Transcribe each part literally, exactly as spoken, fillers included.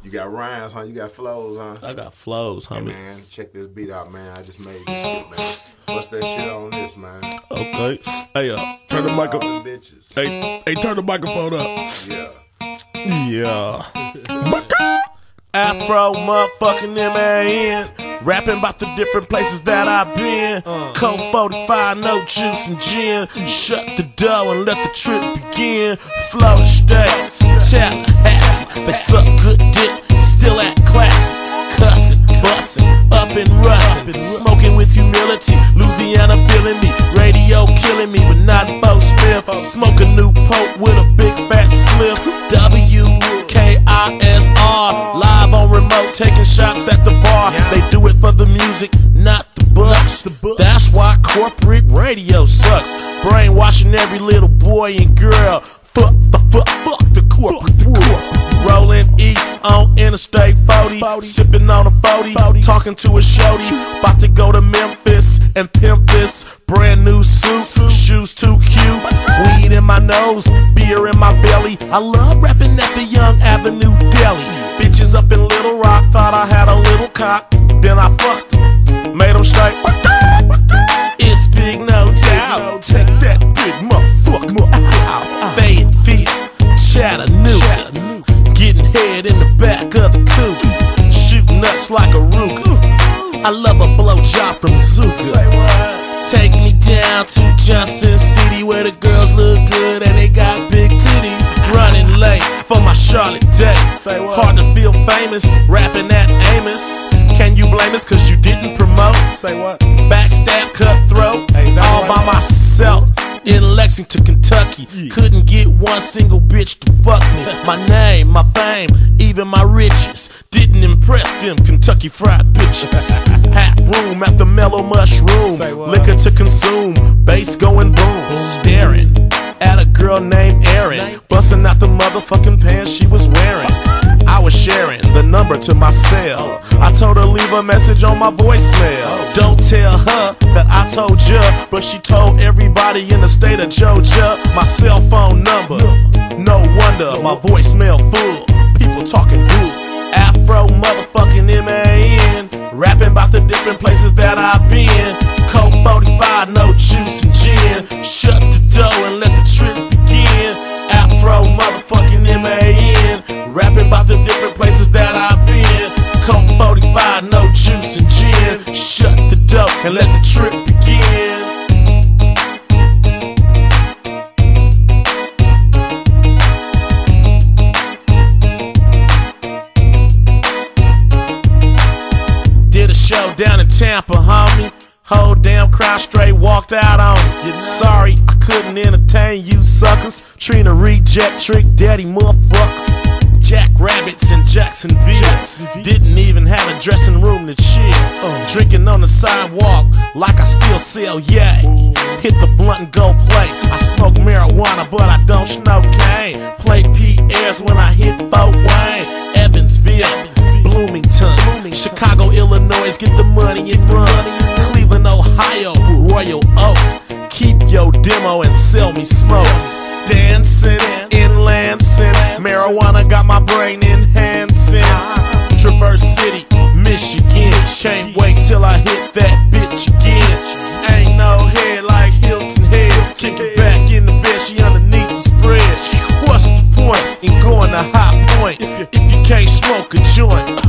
You got rhymes, huh? You got flows, huh? I got flows, homie. Hey, man, check this beat out, man. I just made this shit, man. What's that shit on this, man? Okay. Hey, uh, turn the mic up. All them bitches. Hey, hey, turn the microphone up. Yeah. Yeah. Afro motherfucking M A N. Rapping about the different places that I've been. Coke forty-five, no juice and gin. Shut the door and let the trip begin. Florida State, Tallahassee. They suck good dick, still act classy. Cussin', bussin', up and russin'. Smoking with humility, Louisiana feeling me. Radio killing me, but not Bo Smith. Smoke a new poke with a big fat spliff. W K I S R, live on remote, taking shots at the bar. They do it for the music, not the bucks. That's why corporate radio sucks. Brainwashing every little boy and girl. Fuck the fuck, fuck the corporate world. Rolling east on Interstate forty, sipping on a forty, talking to a shorty. About to go to Memphis and pimp this. Brand new suit, shoes too cute. Weed in my nose, beer in my belly. I love rapping at the Young Avenue Deli. Bitches up in Little Rock thought I had a little cock. Then I fucked them, made them straight. It's big, no doubt. Take that big motherfucker out. Fayetteville, Chattanooga. Getting head in the back of the coupe. Shooting nuts like a Ruger. I love a blowjob from Zuka. Take me down to Johnson City where the girls look good and they got big titties. Running late for my Charlotte day. Hard to feel famous, rapping at Amos. Can you blame us cause you didn't promote? Say what? Backstab, cutthroat, all by myself. In Lexington, Kentucky, couldn't get one single bitch to fuck me. My name, my fame, even my riches didn't impress them Kentucky fried bitches. Packed room at the Mellow Mushroom, liquor to consume, bass going boom. Staring at a girl named Erin, busting out the motherfucking pants she was wearing. I was sharing the number to my cell. I told her leave a message on my voicemail. Don't tell her that I told ya, but she told everybody in the state of Georgia my cell phone number. No wonder my voicemail full. People talking boo. Afro motherfucking M A N. Rapping about the different places that I've been. Coke forty-five, no juice and gin. Shut the door and let the trip begin. Afro motherfucking M A N. Rapping about the different places that I've been. Coke forty-five, no juice and gin. Shut the door and let the trip begin. Did a show down in Tampa, homie. Whole damn crowd straight walked out on me. Sorry, I couldn't entertain you suckers. Trina reject trick daddy motherfuckers. Jack Rabbits in Jacksonville. Didn't even have a dressing room to chill. Drinking on the sidewalk like I still sell yay. Hit the blunt and go play. I smoke marijuana but I don't smoke cane. Play P Rs when I hit Fort Wayne. Evansville, Bloomington, Chicago, Illinois, get the money and run. Cleveland, Ohio, Royal Oak. Keep your demo and sell me smoke. Dancing in Lansing, marijuana got my brain enhancing. Traverse City, Michigan, can't wait till I hit that bitch again. Ain't no head like Hilton Head. Kick it back in the bed, she underneath the spread. What's the point in going to High Point if you can't smoke a joint?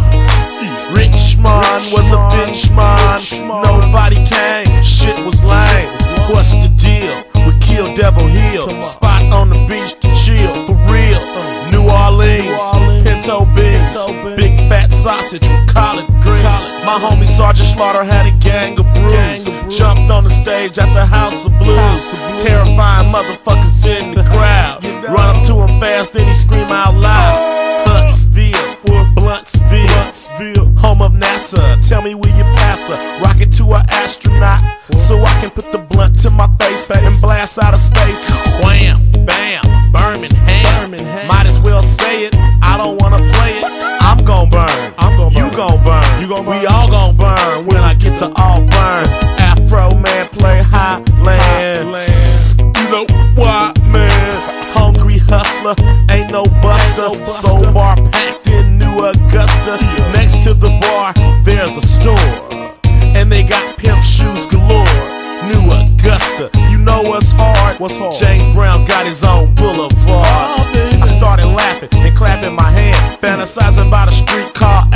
Richmond was a bitch man. Nobody came, shit was lame. What's the deal? We killed Devil Hill. Spot on the beach to chill, for real. New Orleans, pinto beans, big fat sausage with collard greens. My homie Sergeant Slaughter had a gang of brews. Jumped on the stage at the House of Blues. Terrifying motherfuckers in the crowd. Run up to him fast, then he scream out loud. Huntsville, Bluntsville, home of NASA. Tell me will you pass her? Rocket to an astronaut, so I can put the blunt to my face and blast out of space. Wham, bam, Birmingham. Might as well say it. I don't wanna play it. I'm gon' burn. I'm gon' burn. You gon' burn. You gon' burn. We all gon' burn when I get to Auburn. Afro man play Highland. You know what, man? Hungry hustler, ain't no buster. Soul bar packed in New New Augusta. Next to the bar, there's a store, and they got pimp shoes galore. New Augusta, you know what's hard? What's hard? James Brown got his own boulevard. Oh, I started laughing and clapping my hand, fantasizing about a streetcar